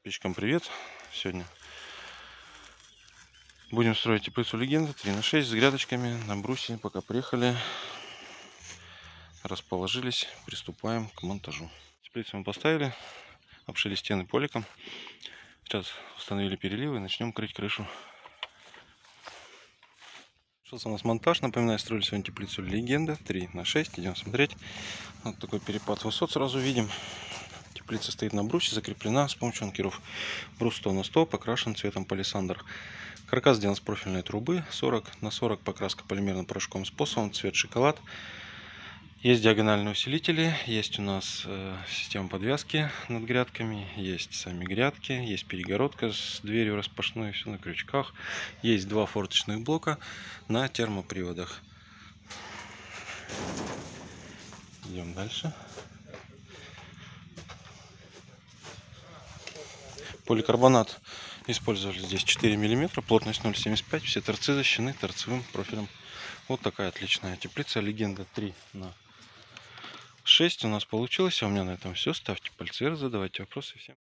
Подписчикам привет! Сегодня будем строить теплицу Легенда 3×6 с грядочками на брусе. Пока приехали, расположились, приступаем к монтажу. Теплицу мы поставили, обшили стены поликом. Сейчас установили переливы и начнем крыть крышу. Начался у нас монтаж. Напоминаю, строили сегодня теплицу Легенда 3×6. Идем смотреть. Вот такой перепад высот сразу видим. Теплица стоит на брусе, закреплена с помощью анкеров. Брус 100 на 100, покрашен цветом палисандр. Каркас сделан с профильной трубы 40 на 40, покраска полимерным порошковым способом, цвет шоколад. Есть диагональные усилители, есть у нас система подвязки над грядками, есть сами грядки, есть перегородка с дверью распашной, все на крючках. Есть два форточных блока на термоприводах. Идем дальше. Поликарбонат использовали здесь 4 мм, плотность 0,75, все торцы защищены торцевым профилем. Вот такая отличная теплица Легенда 3×6 у нас получилась. А у меня на этом все. Ставьте пальцы вверх, задавайте вопросы всем.